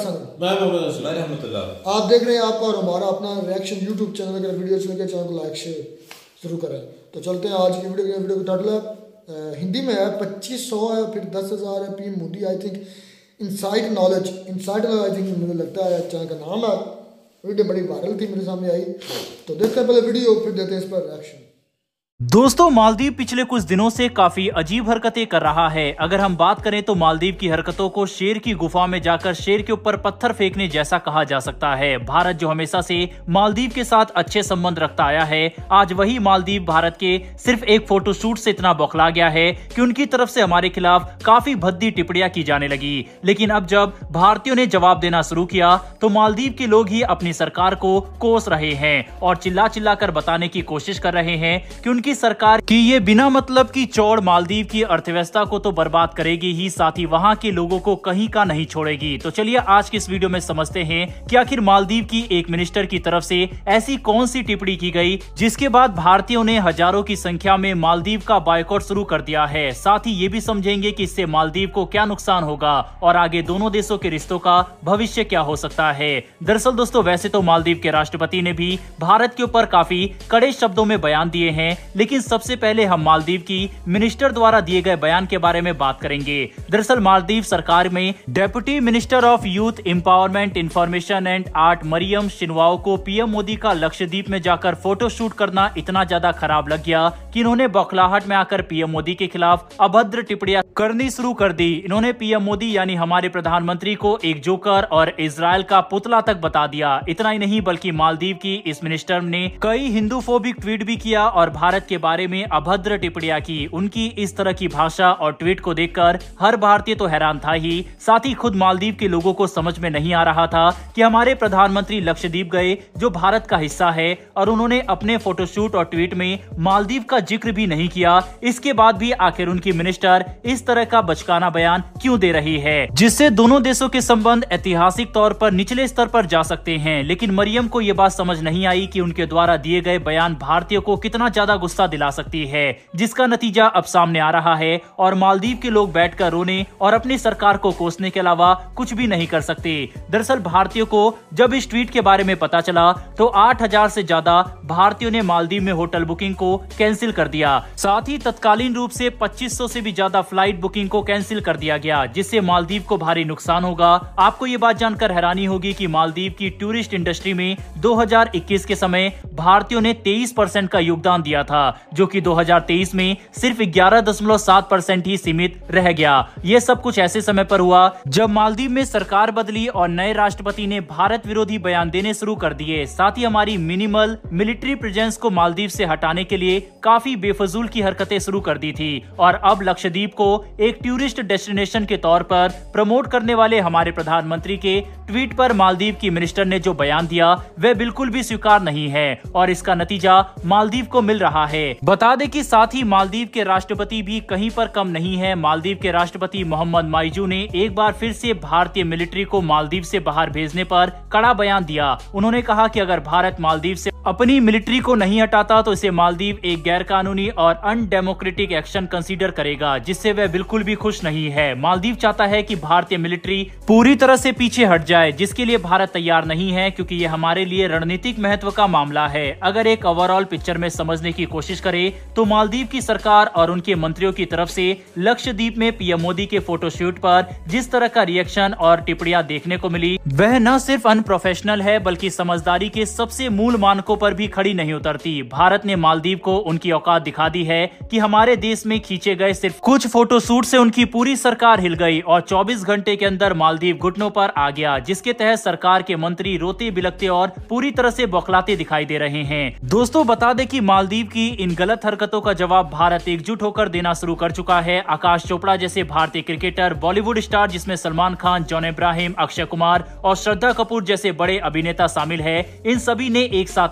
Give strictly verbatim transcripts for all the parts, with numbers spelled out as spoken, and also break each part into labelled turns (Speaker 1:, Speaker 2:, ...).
Speaker 1: हसन,
Speaker 2: मैं मोहम्मद हसन, मैं रहमतुल्लाह।
Speaker 1: आप देख रहे हैं आपका और हमारा अपना रिएक्शन यूट्यूब चैनल। अगर वीडियो अच्छी लगे चैनल को लाइक शेयर जरूर करें। तो चलते हैं आज की वीडियो। वीडियो का टाइटल है हिंदी में है पच्चीस सौ है, फिर दस हज़ार है, PM Modi I think insight knowledge insight I think मुझे लगता है चैनल का नाम है। वीडियो बड़ी वायरल थी, मेरे सामने आई, तो देखते हैं पहले वीडियो फिर देते हैं इस पर रिएक्शन।
Speaker 3: दोस्तों, मालदीव पिछले कुछ दिनों से काफी अजीब हरकतें कर रहा है। अगर हम बात करें तो मालदीव की हरकतों को शेर की गुफा में जाकर शेर के ऊपर पत्थर फेंकने जैसा कहा जा सकता है। भारत जो हमेशा से मालदीव के साथ अच्छे संबंध रखता आया है, आज वही मालदीव भारत के सिर्फ एक फोटो शूट से इतना बौखला गया है कि उनकी तरफ से हमारे खिलाफ काफी भद्दी टिप्पणियां की जाने लगी। लेकिन अब जब भारतीयों ने जवाब देना शुरू किया तो मालदीव के लोग ही अपनी सरकार को कोस रहे हैं और चिल्ला चिल्ला कर बताने की कोशिश कर रहे हैं कि उनकी सरकार की ये बिना मतलब की चौड़ मालदीव की अर्थव्यवस्था को तो बर्बाद करेगी ही, साथ ही वहां के लोगों को कहीं का नहीं छोड़ेगी। तो चलिए आज की इस वीडियो में समझते हैं कि आखिर मालदीव की एक मिनिस्टर की तरफ से ऐसी कौन सी टिप्पणी की गई जिसके बाद भारतीयों ने हजारों की संख्या में मालदीव का बायकॉट शुरू कर दिया है। साथ ही ये भी समझेंगे कि इससे मालदीव को क्या नुकसान होगा और आगे दोनों देशों के रिश्तों का भविष्य क्या हो सकता है। दरअसल दोस्तों, वैसे तो मालदीव के राष्ट्रपति ने भी भारत के ऊपर काफी कड़े शब्दों में बयान दिए हैं, लेकिन सबसे पहले हम मालदीव की मिनिस्टर द्वारा दिए गए बयान के बारे में बात करेंगे। दरअसल मालदीव सरकार में deputy minister of youth empowerment, information and art Mariyam Shiuna को पीएम मोदी का लक्षद्वीप में जाकर फोटो शूट करना इतना ज्यादा खराब लग गया कि इन्होंने बौखलाहट में आकर पीएम मोदी के खिलाफ अभद्र टिप्पणियां करनी शुरू कर दी। इन्होंने पीएम मोदी यानी हमारे प्रधानमंत्री को एक जोकर और इजराइल का पुतला तक बता दिया। इतना ही नहीं बल्कि मालदीव की इस मिनिस्टर ने कई हिंदूफोबिक ट्वीट भी किया और भारत के बारे में अभद्र टिप्पणियां की। उनकी इस तरह की भाषा और ट्वीट को देखकर हर भारतीय तो हैरान था ही, साथ ही खुद मालदीव के लोगों को समझ में नहीं आ रहा था कि हमारे प्रधानमंत्री लक्षद्वीप गए जो भारत का हिस्सा है और उन्होंने अपने फोटोशूट और ट्वीट में मालदीव का जिक्र भी नहीं किया। इसके बाद भी आखिर उनकी मिनिस्टर इस तरह का बचकाना बयान क्यों दे रही है, जिससे दोनों देशों के संबंध ऐतिहासिक तौर पर निचले स्तर पर जा सकते हैं। लेकिन मरियम को यह बात समझ नहीं आई कि उनके द्वारा दिए गए बयान भारतीयों को कितना ज्यादा गुस्सा दिला सकती है, जिसका नतीजा अब सामने आ रहा है और मालदीव के लोग बैठकर रोने और अपनी सरकार को कोसने के अलावा कुछ भी नहीं कर सकते। दरअसल भारतीयों को जब इस ट्वीट के बारे में पता चला तो आठ हज़ार से ज्यादा भारतीयों ने मालदीव में होटल बुकिंग को कैंसिल कर दिया। साथ ही तत्कालीन रूप से पच्चीस सौ से भी ज्यादा फ्लाइट बुकिंग को कैंसिल कर दिया गया, जिससे मालदीव को भारी नुकसान होगा। आपको ये बात जानकर हैरानी होगी कि मालदीव की टूरिस्ट इंडस्ट्री में दो हज़ार इक्कीस के समय भारतीयों ने तेईस परसेंट का योगदान दिया था, जो कि दो हज़ार तेईस में सिर्फ ग्यारह दशमलव सात परसेंट ही सीमित रह गया। यह सब कुछ ऐसे समय पर हुआ जब मालदीव में सरकार बदली और नए राष्ट्रपति ने भारत विरोधी बयान देने शुरू कर दिए। साथ ही हमारी मिनिमल मिलिट्री प्रेजेंस को मालदीव से हटाने के लिए काफी बेफजूल की हरकतें शुरू कर दी थी और अब लक्षद्वीप को एक टूरिस्ट डेस्टिनेशन के तौर पर प्रमोट करने वाले हमारे प्रधानमंत्री के ट्वीट पर मालदीव की मिनिस्टर ने जो बयान दिया वह बिल्कुल भी स्वीकार नहीं है और इसका नतीजा मालदीव को मिल रहा है। बता दें कि साथ ही मालदीव के राष्ट्रपति भी कहीं पर कम नहीं है। मालदीव के राष्ट्रपति मोहम्मद माइजू ने एक बार फिर से भारतीय मिलिट्री को मालदीव से बाहर भेजने पर कड़ा बयान दिया। उन्होंने कहा कि अगर भारत मालदीव से अपनी मिलिट्री को नहीं हटाता तो इसे मालदीव एक गैर कानूनी और अनडेमोक्रेटिक एक्शन कंसीडर करेगा, जिससे वह बिल्कुल भी खुश नहीं है। मालदीव चाहता है कि भारतीय मिलिट्री पूरी तरह से पीछे हट जाए, जिसके लिए भारत तैयार नहीं है, क्योंकि ये हमारे लिए रणनीतिक महत्व का मामला है। अगर एक ओवरऑल पिक्चर में समझने की कोशिश करें तो मालदीव की सरकार और उनके मंत्रियों की तरफ से लक्षद्वीप में पीएम मोदी के फोटोशूट पर जिस तरह का रिएक्शन और टिप्पणियां देखने को मिली वह न सिर्फ अनप्रोफेशनल है बल्कि समझदारी के सबसे मूल मानकों पर भी खड़ी नहीं उतरती। भारत ने मालदीव को उनकी औकात दिखा दी है कि हमारे देश में खींचे गए सिर्फ कुछ फोटोशूट से उनकी पूरी सरकार हिल गई और चौबीस घंटे के अंदर मालदीव घुटनों पर आ गया, जिसके तहत सरकार के मंत्री रोते बिलखते और पूरी तरह से बौखलाते दिखाई दे रहे हैं। दोस्तों, बता दें कि मालदीव की इन गलत हरकतों का जवाब भारत एकजुट होकर देना शुरू कर चुका है। आकाश चोपड़ा जैसे भारतीय क्रिकेटर, बॉलीवुड स्टार जिसमें सलमान खान, जॉन इब्राहिम, अक्षय कुमार और श्रद्धा कपूर जैसे बड़े अभिनेता शामिल है, इन सभी ने एक साथ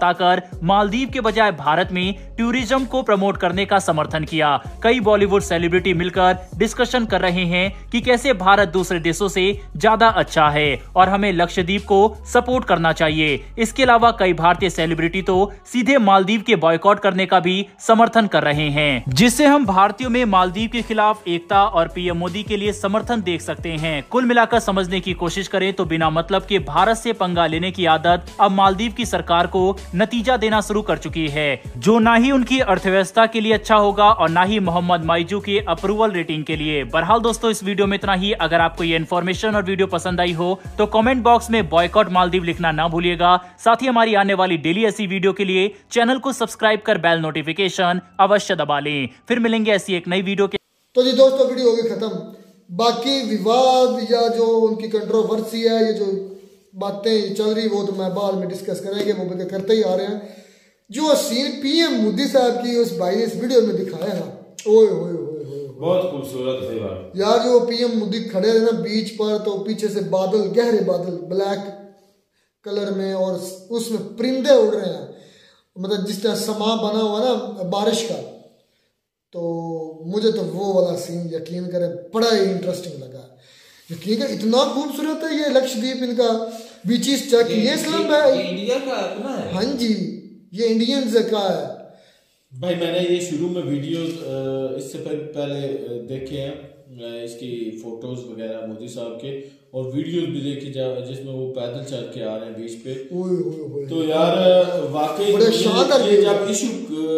Speaker 3: बताकर मालदीव के बजाय भारत में टूरिज्म को प्रमोट करने का समर्थन किया। कई बॉलीवुड सेलिब्रिटी मिलकर डिस्कशन कर रहे हैं कि कैसे भारत दूसरे देशों से ज्यादा अच्छा है और हमें लक्षद्वीप को सपोर्ट करना चाहिए। इसके अलावा कई भारतीय सेलिब्रिटी तो सीधे मालदीव के बॉयकॉट करने का भी समर्थन कर रहे हैं, जिससे हम भारतीयों में मालदीव के खिलाफ एकता और पीएम मोदी के लिए समर्थन देख सकते हैं। कुल मिलाकर समझने की कोशिश करें तो बिना मतलब के भारत से पंगा लेने की आदत अब मालदीव की सरकार को नतीजा देना शुरू कर चुकी है, जो ना ही उनकी अर्थव्यवस्था के लिए अच्छा होगा और ना ही मोहम्मद माइजू की अप्रूवल रेटिंग के लिए। बहरहाल दोस्तों, इस वीडियो में इतना ही। अगर आपको ये इन्फॉर्मेशन और वीडियो पसंद आई हो तो कमेंट बॉक्स में बॉयकॉट मालदीव लिखना ना भूलिएगा। साथ ही हमारी आने वाली डेली ऐसी वीडियो के लिए चैनल को सब्सक्राइब कर बेल नोटिफिकेशन अवश्य दबा लें। फिर मिलेंगे ऐसी एक नई वीडियो के।
Speaker 1: तो जी दोस्तों, वीडियो होगी खत्म। बाकी विवाद या जो उनकी कंट्रोवर्सी है, ये जो बातें चल रही वो तो मैं बाद में डिस्कस करेंगे, वो भी करते ही आ रहे हैं। जो सीन पीएम मोदी साहब की उस भाई ने इस वीडियो में दिखाया ना, ओए ओए ओए
Speaker 2: बहुत खूबसूरत थे
Speaker 1: यार। जो पीएम मोदी खड़े थे ना बीच पर, तो पीछे से बादल, गहरे बादल ब्लैक कलर में, और उसमें परिंदे उड़ रहे हैं, मतलब जिस तरह समा बना हुआ ना बारिश का। तो मुझे तो वो वाला सीन यकीन करें बड़ा ही इंटरेस्टिंग लगा। यकीन करें इतना खूबसूरत है ये लक्षद्वीप, इनका बीचीज चेक, ये स्लम है,
Speaker 2: ये इंडिया का अपना है।
Speaker 1: हाँ जी, ये इंडियंस का है
Speaker 2: भाई। मैंने ये शुरू में वीडियो इससे पहले देखे हैं, इसकी फोटोज वगैरह मोदी साहब के, और वीडियोस भी देखी जा जिसमें वो पैदल चल के आ रहे हैं बीच पे।
Speaker 1: ओए ओए ओए। तो
Speaker 2: यार वाकई
Speaker 1: बड़े शानदार
Speaker 2: ये जब इशू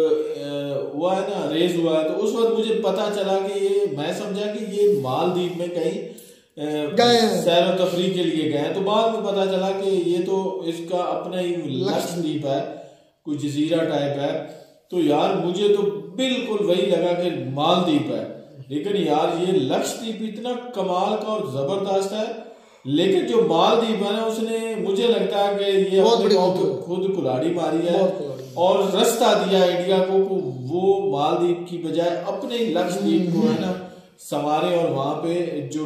Speaker 2: हुआ है ना, रेज हुआ है, तो उस वक्त मुझे पता चला कि ये, मैं समझा कि ये मालदीव में कहीं सैर व तफरी के लिए गए हैं। तो बाद में पता चला कि ये तो इसका अपना ही लक्षद्वीप है, कोई जजीरा टाइप है। तो यार मुझे तो बिल्कुल वही लगा कि मालदीप है, लेकिन यार ये लक्षद्वीप इतना कमाल का और जबरदस्त है। लेकिन जो मालदीप है ना, उसने मुझे लगता है कि ये अपने खुद कुल्हाड़ी मारी है और रास्ता दिया इंडिया को, को वो मालदीप की बजाय अपने लक्षद्वीप को है ना संवारे, और वहां पे जो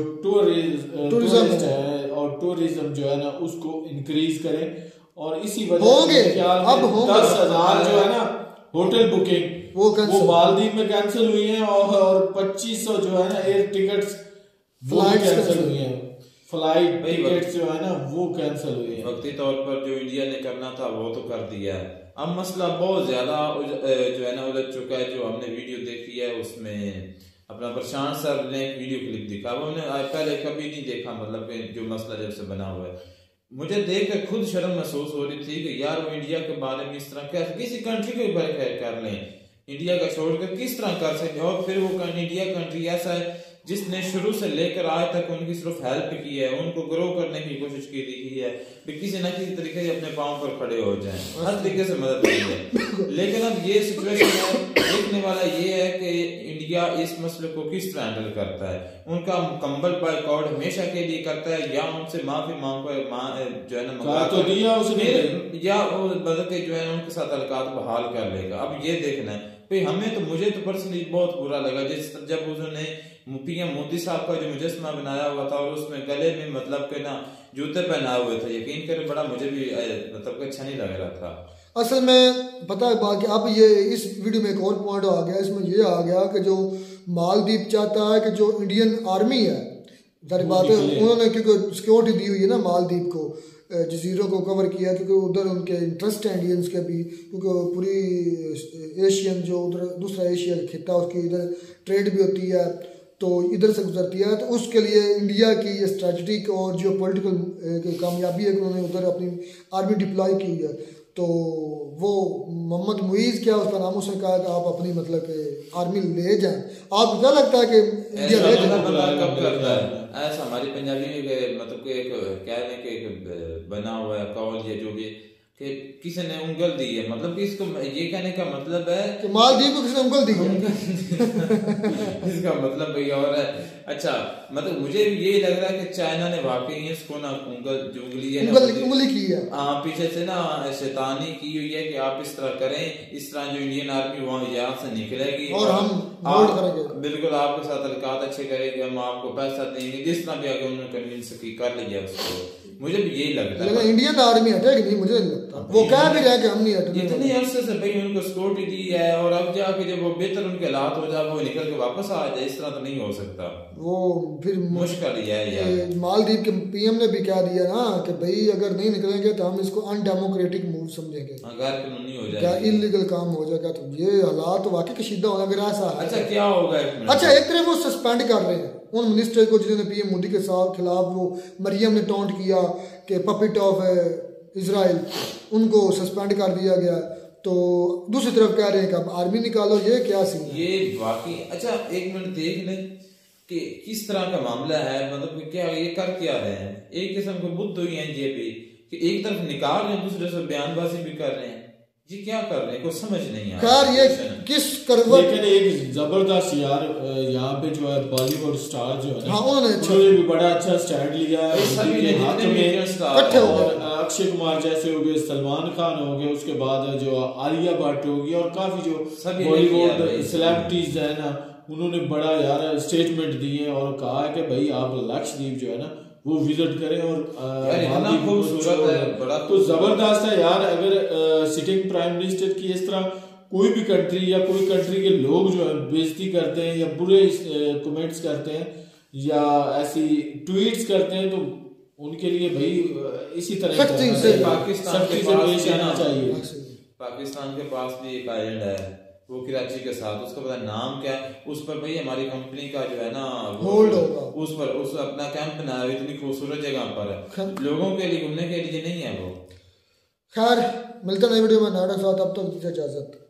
Speaker 2: टूरिस्ट है और टूरिज्म जो है ना उसको इंक्रीज करें। और इसी वजह से दस हजार जो है ना होटल बुकिंग वो, वो मालदीव में कैंसिल हुई है, और पच्चीस सौ जो है ना एयर टिकट्स वो कैंसिल हुई है, फ्लाइट टिकट्स जो है ना वो कैंसिल हुई है।
Speaker 4: वक्ती तौर पर जो इंडिया ने करना था वो तो कर दिया है। अब मसला बहुत ज्यादा जो है ना उलझ चुका है। जो हमने वीडियो देखी है उसमें अपना प्रशांत सर ने एक वीडियो क्लिप दिखा, वो हमने पहले कभी नहीं देखा, मतलब जो मसला जब से बना हुआ है। मुझे देख कर खुद शर्म महसूस हो रही थी कि यार वो इंडिया के बारे में इस तरह क्या किसी कंट्री को कर लें, इंडिया का छोड़कर किस तरह कर सकते। और फिर वो इंडिया कंट्री ऐसा है जिसने शुरू से लेकर आज तक उनकी सिर्फ हेल्प की है, उनको ग्रो करने की कोशिश की दी है कि किसी न किसी तरीके से अपने पांव पर खड़े हो जाएं, हर तरीके से मदद की है। लेकिन अब ये सिचुएशन है, देखने वाला ये है कि इंडिया इस मसले को किस तरह हैंडल करता है। उनका मुकम्मल बॉयकॉट हमेशा के लिए करता है, या उनसे माफी मांग जो है ना
Speaker 2: तो दिया उसने,
Speaker 4: या मतलब के जो है उनके साथ अलकात बहाल कर लेगा। अब ये देखना है भाई, हमें तो मुझे तो पर्सनली बहुत बुरा लगा जिस जब उन्होंने पीएम मोदी साहब का जो मुजस्समा बनाया हुआ था और उसमें गले में मतलब के ना जूते पहनाए हुए थे। यकीन करें बड़ा मुझे भी मतलब अच्छा नहीं लग रहा था।
Speaker 1: असल में पता है बाकी अब ये इस वीडियो में एक और पॉइंट आ गया, इसमें ये आ गया कि जो मालदीप चाहता है कि जो इंडियन आर्मी है, जारी बात है उन्होंने क्योंकि सिक्योरिटी दी हुई है ना मालदीप को, जजीरों को कवर किया, क्योंकि उधर उनके इंटरेस्ट है इंडियंस के भी, क्योंकि पूरी एशियन जो उधर दूसरा एशिया खिता उसकी इधर ट्रेड भी होती है, तो इधर से गुजरती है। तो उसके लिए इंडिया की ये स्ट्रेटजिक और जो पॉलिटिकल कामयाबी है कि उन्होंने उधर अपनी आर्मी डिप्लॉय की है। तो वो मोहम्मद मुईज क्या उसका नाम, उसने कहा कि आप अपनी मतलब कि आर्मी ले जाएं। आपको क्या लगता है कि इंडिया ले जाए?
Speaker 4: कब करता है ऐसा? हमारी पंजाबी में मतलब कि एक क्या है कि एक बना हुआ है कौल, ये जो भी कि किसी ने उंगल दी है, मतलब कि इसको ये कहने का मतलब है
Speaker 1: कि मालदीव को किसी ने उंगल दी है
Speaker 4: इसका मतलब भाई और है। अच्छा, मतलब मुझे ये लग रहा है कि चाइना ने वाकई इसको ना उंगल जो उंगली है
Speaker 1: उंगल, उंगली की है,
Speaker 4: हाँ पीछे से ना शैतानी की हुई है कि आप इस तरह करें, इस तरह जो इंडियन आर्मी वहां यहाँ से निकलेगी
Speaker 1: और हम
Speaker 4: आप बिल्कुल आपके साथ अलकात अच्छे करेंगे, हम आपको पैसा देंगे, जिस तरह भी आगे उन्होंने कन्विंस की कर लिया उसको। मुझे भी यही लगता है।
Speaker 1: लेकिन इंडियन आर्मी हटेगी नहीं, मुझे नहीं लगता। वो कह भी रहे कि हम नहीं हटने,
Speaker 4: इतनी अरसे से भाई उनको सिक्योरिटी दी है और अब जाके जब वो बेहतर उनके हालात हो जाए वो निकल के वापस आ जाए, इस तरह तो नहीं हो सकता।
Speaker 1: वो फिर
Speaker 4: मुश्किल ही है यार।
Speaker 1: मालदीव के पीएम ने भी कह दिया ना कि भाई अगर नहीं निकलेंगे तो हम इसको अनडेमोक्रेटिक मूव समझेंगे,
Speaker 4: गैर कानूनी हो
Speaker 1: क्या
Speaker 4: जाएगा,
Speaker 1: इलीगल काम हो जाएगा। तो ये हालात तो वाकई कशीदा होना अगर ऐसा है।
Speaker 4: अच्छा क्या होगा?
Speaker 1: अच्छा एक तरह वो सस्पेंड कर रहे हैं उन मिनिस्टर को जिन्होंने पीएम मोदी के साथ खिलाफ वो मरियम ने टॉन्ट किया कि पपिट ऑफ इजराइल, उनको सस्पेंड कर दिया गया। तो दूसरी तरफ कह रहे हैं कि अब आर्मी निकालो, ये क्या सीन है?
Speaker 4: ये वाकई अच्छा एक मिनट देख लें कि किस तरह का मामला है, मतलब क्या ये कर क्या रहे हैं? एक किस्म को बुद्ध हुई है ये भी कि एक तरफ निकाल रहे हैं दूसरे से बयानबाजी भी कर रहे हैं, जी क्या कर रहे हैं कुछ समझ नहीं आ
Speaker 1: खैर ये किस करवट।
Speaker 2: लेकिन एक जबरदस्त यार यहाँ पे जो है बॉलीवुड स्टार जो है
Speaker 1: हाँ, उन्होंने
Speaker 2: उन्होंने भी बड़ा अच्छा स्टैंड लिया है
Speaker 4: सभी
Speaker 2: के हाथ में।
Speaker 1: इकट्ठे हो
Speaker 2: और अक्षय कुमार जैसे हो गए, सलमान खान हो गए, उसके बाद जो आलिया भट्ट होगी और काफी जो बॉलीवुड सेलिब्रिटीज है ना, उन्होंने बड़ा यार स्टेटमेंट दिए और कहा है कि भाई आप लक्षद्वीप जो है ना वो विजिट करें और
Speaker 4: खूबसूरत है, बड़ा
Speaker 2: तो जबरदस्त है यार। अगर सिटिंग प्राइम मिनिस्टर की इस तरह कोई भी कंट्री या कोई कंट्री के लोग जो है बेइज्जती करते हैं या बुरे कमेंट्स करते हैं या ऐसी ट्वीट्स करते हैं तो उनके लिए भाई इसी तरह
Speaker 1: सख्ती से
Speaker 4: पाकिस्तान
Speaker 2: सख्ती से पेश आना चाहिए।
Speaker 4: पाकिस्तान के पास भी एक आइलैंड है वो कराची के साथ, उसका पता नाम क्या है, उस पर भाई हमारी कंपनी का जो है ना
Speaker 1: होल्ड होगा,
Speaker 4: उस पर उस अपना कैंप बनाया हुआ इतनी खूबसूरत जगह पर लोगों के लिए घूमने के लिए नहीं है वो।
Speaker 1: खैर मिलते नए वीडियो में नाडा साथ, अब तक दीजिए इजाजत।